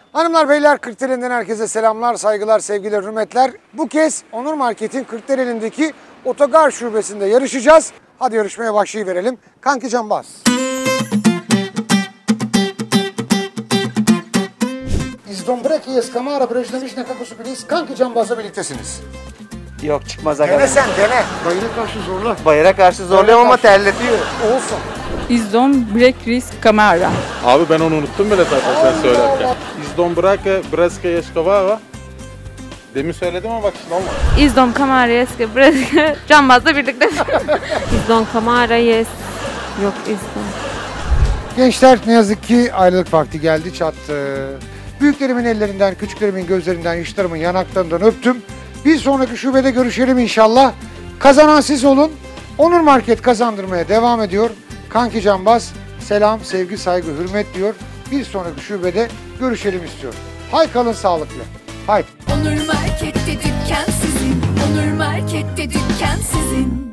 Hanımlar beyler, Kırklareli'nden herkese selamlar, saygılar, sevgiler, hürmetler. Bu kez Onur Market'in Kırklareli'ndeki otogar şubesinde yarışacağız. Hadi yarışmaya başlayıverelim. Kanki Cambaz. İzdombreki Eskamara Brejnemişne Kakusu Bilis. Kanki Cambaz'la birliktesiniz. Yok, çıkmaz. Dene sen, dene. Bayıra karşı zorla. Bayıra karşı zorluyorum ama terletiyor. Olsun. İzdombreki Camara. Abi ben onu unuttum bile zaten sen söylerken. İzdombraka Breska Yeşkavara. Demin söyledim ama bak şimdi olmadı. İzdom Kamara Yeske Breska Cambaz'la birlikte. İzdom Kamara Yes. Yok İzdom. Gençler, ne yazık ki ayrılık vakti geldi, çattı. Büyüklerimin ellerinden, küçüklerimin gözlerinden, yaşlarımın yanaklarından öptüm. Bir sonraki şubede görüşelim inşallah. Kazanan siz olun. Onur Market kazandırmaya devam ediyor. Kanki Cambaz selam, sevgi, saygı, hürmet diyor. Bir sonraki şubede görüşelim istiyor. Hay kalın sağlıklı. Haydi. Onur Market'te dükkan sizin. Onur Market'te dükkan sizin.